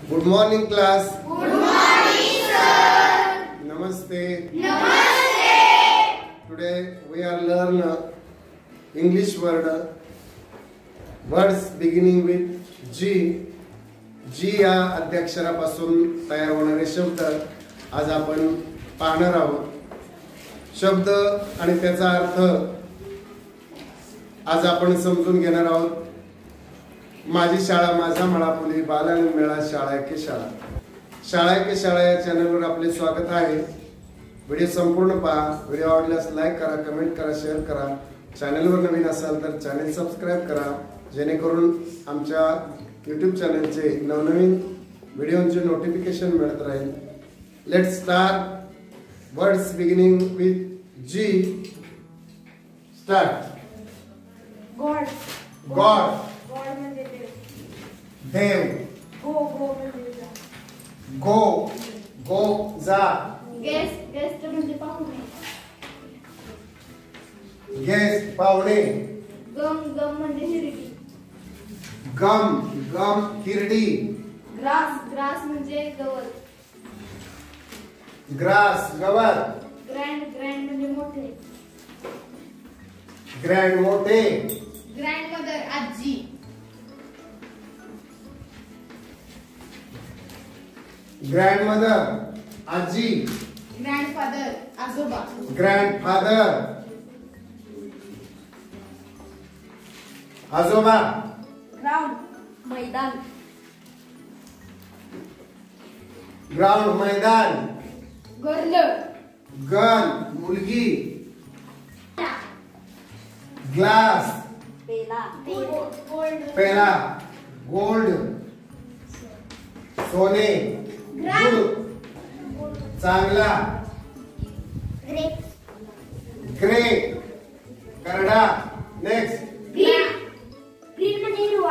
Good morning, class. Good morning, sir. Namaste. Namaste. Today we are learn English word. Words beginning with G. G या अध्यक्षरापासून तयार होणारे शब्द आज आपण पाहणार आहोत. शब्द आणि त्याचा अर्थ आज आपण समजून घेणार आहोत. माझी शाळा माझा मळा पुली बालांगण मेळा शाळा के शाळा. शाळा के शाळा या चॅनलवर आपले स्वागत आहे. व्हिडिओ संपूर्ण पहा. व्हिडिओ आवडल्यास लाईक करा, कमेंट करा, शेअर करा. चॅनलवर नवीन असाल तर चॅनल सबस्क्राइब करा, जेणेकरून आमच्या YouTube चॅनलचे नवनवीन व्हिडिओचे नोटिफिकेशन मिळत राहील. Let's start. Words beginning with G. Start. God. God. God म्हणजे देव. गो म्हणजे जा. गो जा. गेस्ट म्हणजे पाहुणे. गेस्ट पाहुणे. गम म्हणजे हिरडी. गम हिरडी. ग्रास म्हणजे गवत. ग्रास गवत. ग्रँड म्हणजे मोठे. ग्रँड मोठे. ग्रँडमदर आजी. ग्रँडमदर आजी. ग्रँडफादर आजोबा. ग्रँडफादर आजोबा. ग्राउंड मैदान. ग्राउंड मैदान. गर्ल गन मुलगी. ग्लास पेला. पेला. गोल्ड सोने. गुड चांगला. ग्रेट करडा. नेक्स्ट. ग्रीन म्हणजे हिरवा.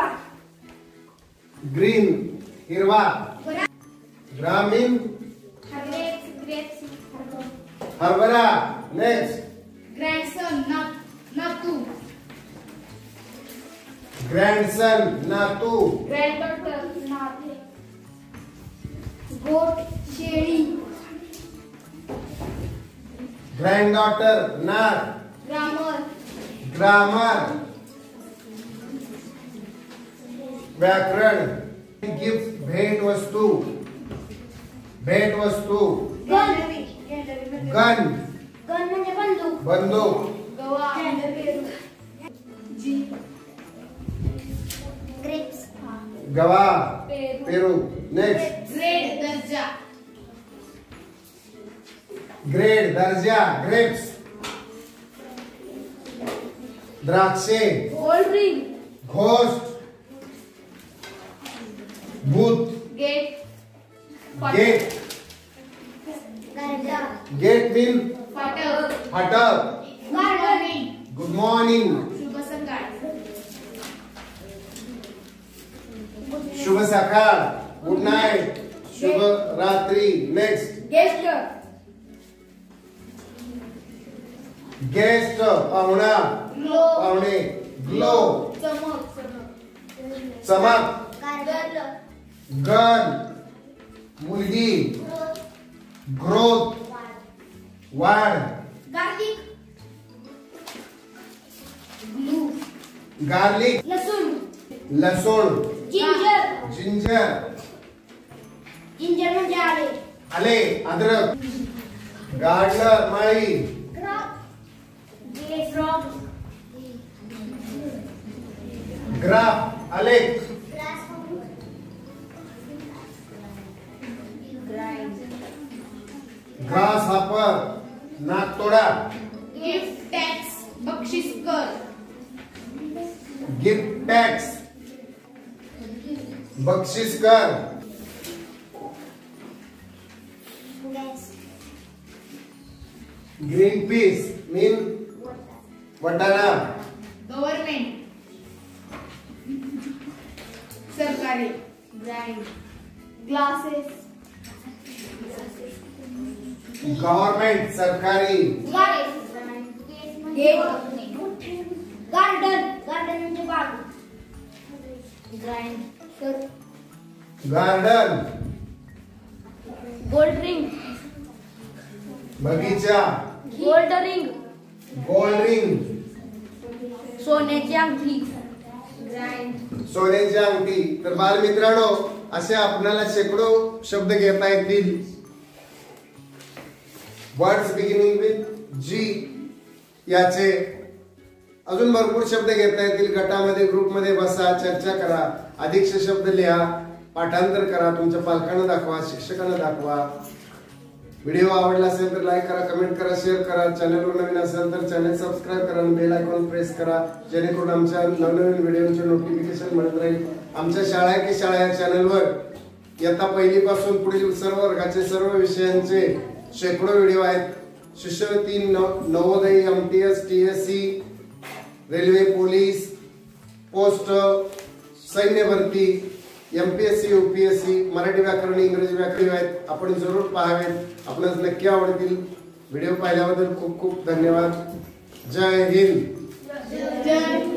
ग्रीन हिरवा. ग्रामीण ग्रेप्स हरभरा. नेक्स्ट. ग्रँडसन नातू. ग्रँडसन नातू. ग्रँडडॉटर नाते. गोट शेळी. ग्रँडडॉटर नात. ग्रामर ग्रामर व्याकरण. गिफ्ट भेट वस्तू. भेट वस्तू. गन गन म्हणजे बंदूक. बंदूक. गवा जी. ग्रेप्स गवा पेरू. नेक्स्ट. ग्रेड दर्जा. ग्रेड दर्जा ग्रेप्स. द्राक्षे. Gold ring. घोस्ट. भूत. Gate gate. गेट मीन फाटक. फाटक. Morning good morning. शुभ सकाळ. शुभ सकाळ. Good night. शुभ रात्री. नेक्स्ट. गेस्ट गेस्ट पाहुणा. ग्लो पाहुणे. ग्लो चमक. चमक. गर्ल गन मुलगी. ग्रोथ वाढ. Garlic glue. गार्लिक लसूण. लसूण. जिंजर जिंजर म्हणजे आले. आले. अद्रक. गार्डनर माळी. ग्राफ आलेख. ग्रास हापर नाकतोडा. गिफ्ट टॅक्स बक्षीस कर. गिफ्ट टॅक्स बक्षीस कर. ग्रीन पीस मीन वटाणा. गव्हर्नमेंट सरकारी. Brand glasses. गव्हर्नमेंट सरकारी. गेट गार्डन म्हणजे बाग. ग्रँड गार्डन, गोल्ड रिंग, बगीचा, गोल्ड रिंग, गोल्ड रिंग, सोन्याची अंगठी, सोन्याची अंगठी. तर बालमित्रांनो, असे आपल्याला शेकडो शब्द घेता येतील. वर्ड्स बिगिनिंग विथ जी याचे अजून भरपूर शब्द घेता येतील. गटामध्ये ग्रुपमध्ये बसा, चर्चा करा, अधिक शब्द लिहा, पाठांतर करा, तुमच्या पालकांना दाखवा, शिक्षकांना दाखवा. व्हिडिओ आवडला असेल तर लाईक करा, कमेंट करा, शेअर करा. चॅनलवर नवीन असेल तर चॅनल सबस्क्राईब करा आणि बेल आयकॉन प्रेस करा, जेणेकरून आमच्या नवनवीन व्हिडिओचे नोटिफिकेशन मिळत राहील. आमच्या शाळा की शाळा या चॅनलवर इयत्ता पहिलीपासून पुढील सर्व वर्गाचे सर्व विषयांचे शेकडो व्हिडिओ आहेत. शिष्यवृत्ती, नवोदय, MTS, TSC, railway, police, post, सैन्य भरती, एमपीएससी, यूपीएससी, मराठी व्याकरण, इंग्रजी व्याकरण आहेत. आपण जरूर पाहावेत, आपल्याला नक्की आवडतील. व्हिडिओ पाहिल्याबद्दल खूप खूप धन्यवाद. जय हिंद. जय